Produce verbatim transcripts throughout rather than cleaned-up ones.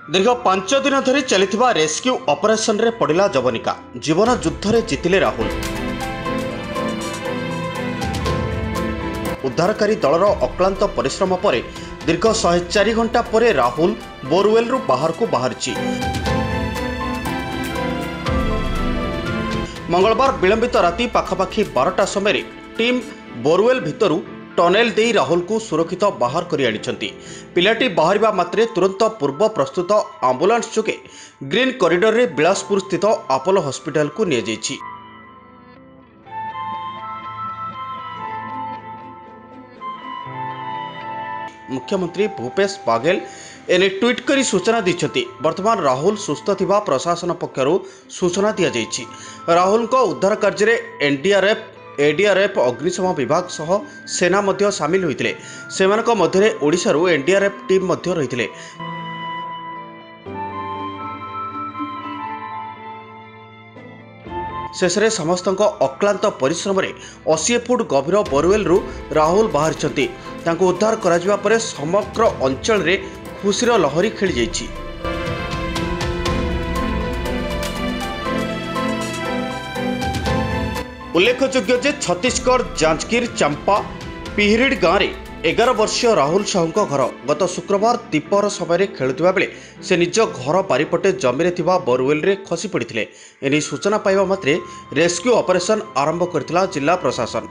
दीर्घ पांच दिन धरी चलिथिबा रेस्क्यू ऑपरेशन रे पड़िला जवनिका। जीवन युद्ध रे जितिले राहुल। उद्धारकारी दलर अक्लांत परिश्रम पर दीर्घ शहे चार घंटा पर राहुल बोरवेल रु बाहर को बाहरी। मंगलवार विलंबित राति पाखापाखि बारटा समय टीम बोरवेल भितरु टनेल दे राहुल को सुरक्षित बाहर कर आनिछंती। पिलाटी बाहरिबा मात्रे तुरंत पूर्व प्रस्तुत आंबुलांस जोगे ग्रीन कॉरिडोर रे बिलासपुर स्थित अपोलो हॉस्पिटल को निया जायछि। मुख्यमंत्री भूपेश बाघेल एने ट्वीट करी सूचना दी। वर्तमान राहुल सुस्थ थिबा प्रशासन पक्षरु सूचना दिया जायछि। राहुल को उद्धार कार्य रे एनडीआरएफ एडीआरएफ अग्निशम विभाग सह सेना मध्य सामिल होइतिले। सेमानक मध्यरे ओडिशारू एनडीआरएफ टीम मध्य रहितिले। शेषरे समस्तक अक्लांत परिश्रम रे अस्सी फुट गभीर बोरवेल रु राहुल बाहरिछंती। तांको उद्धार करा जिबा परे समग्र अंचल रे खुशीर लहरी खेली जाइछि। उल्लेखयोग्य जे छत्तीसगढ़ जांजगीर चंपा पिहिरिड गाँव में एगार वर्षीय राहुल साहू घर गत शुक्रवार दीपर समय खेलुवा बेले से निज घर बारिपटे जमीरे थिबा बोरवेल रे खसी पड़ते। एने सूचना पाइबा मात्रे रेस्क्यू ऑपरेशन आरंभ करथिला जिला प्रशासन।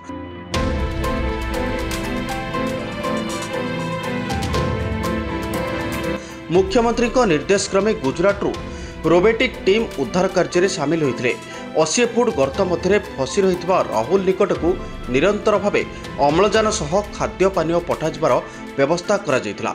मुख्यमंत्री को निर्देश क्रमे गुजरात रु रोबोटिक टीम उद्धार कार्य में सामिल होते। अस्सी फुट गर्त मध्य फसी रही राहुल निकट को निरंतर भावे अम्लजान सह खाद्य पानीय पठाଯିबार व्यवस्था करा जायतिला।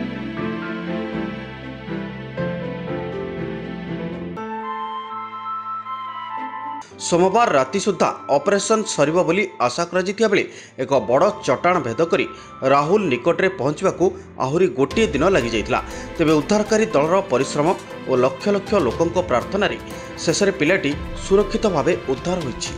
सोमवार राति सुधा ऑपरेशन सरिबो बोली आशा करा जितिया बेले एक बड़ चट्टाण भेद करी राहुल निकटरे पहुंचवाकू आहुरी गोटे दिन लगी जाइतिला। तेबे उद्धारकारी दलर परिश्रम और लक्ष लक्ष लोकंक प्रार्थना रे शेषरे पिलाटी सुरक्षित भावे उद्धार होइछि।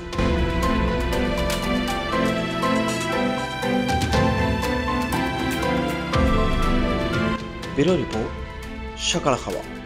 ब्यूरो रिपोर्ट, सकाळ खबर।